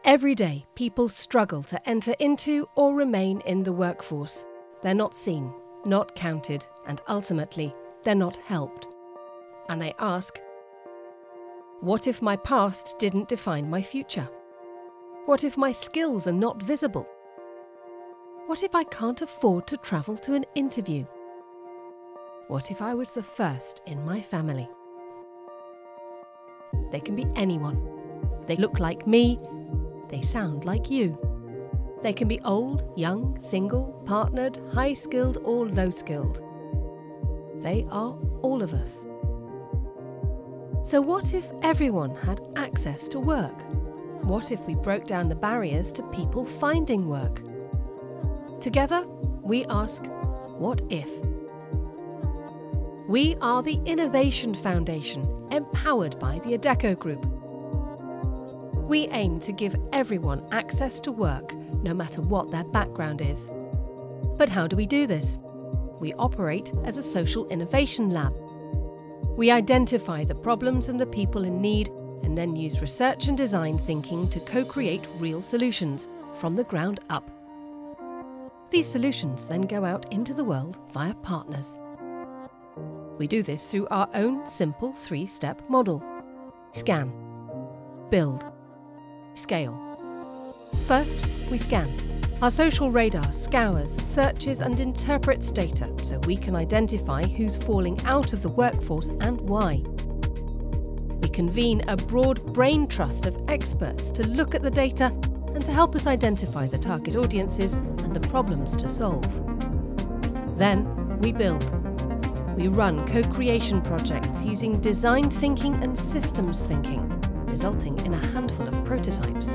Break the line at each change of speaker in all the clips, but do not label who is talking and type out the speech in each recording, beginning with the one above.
Every day, people struggle to enter into or remain in the workforce. They're not seen, not counted, and ultimately, they're not helped. And I ask, what if my past didn't define my future? What if my skills are not visible? What if I can't afford to travel to an interview? What if I was the first in my family? They can be anyone. They look like me. They sound like you. They can be old, young, single, partnered, high-skilled or low-skilled. They are all of us. So what if everyone had access to work? What if we broke down the barriers to people finding work? Together, we ask, what if? We are the Innovation Foundation, empowered by the Adecco Group. We aim to give everyone access to work, no matter what their background is. But how do we do this? We operate as a social innovation lab. We identify the problems and the people in need, and then use research and design thinking to co-create real solutions from the ground up. These solutions then go out into the world via partners. We do this through our own simple three-step model. Scan, build, scale. First, we scan. Our social radar scours, searches and interprets data so we can identify who's falling out of the workforce and why. We convene a broad brain trust of experts to look at the data and to help us identify the target audiences and the problems to solve. Then, we build. We run co-creation projects using design thinking and systems thinking, resulting in a handful of prototypes.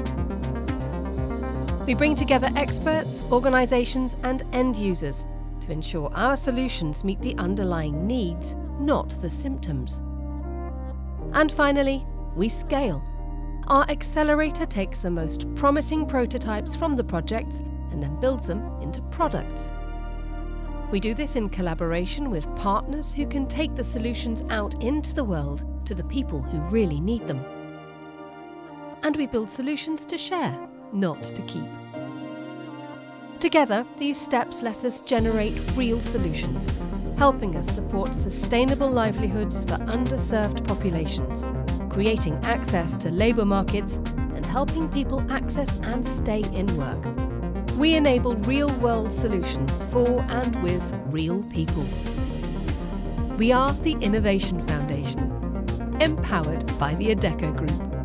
We bring together experts, organisations and end users to ensure our solutions meet the underlying needs, not the symptoms. And finally, we scale. Our accelerator takes the most promising prototypes from the projects and then builds them into products. We do this in collaboration with partners who can take the solutions out into the world to the people who really need them. And we build solutions to share, not to keep. Together, these steps let us generate real solutions, helping us support sustainable livelihoods for underserved populations, creating access to labour markets, and helping people access and stay in work. We enable real-world solutions for and with real people. We are the Innovation Foundation, empowered by the Adecco Group.